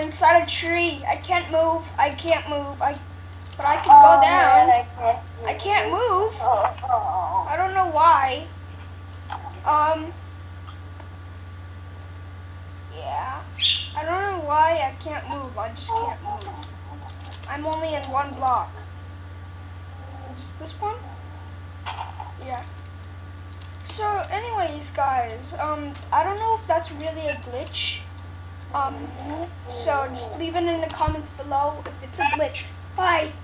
I'm inside a tree. I can't move. I can't move. But I can go down. Man, I can't move. Oh. I don't know why. Yeah. I don't know why I can't move. I just can't move. I'm only in one block. Is this one? Yeah. So anyways, guys, I don't know if that's really a glitch. So just leave it in the comments below if it's a glitch. Bye.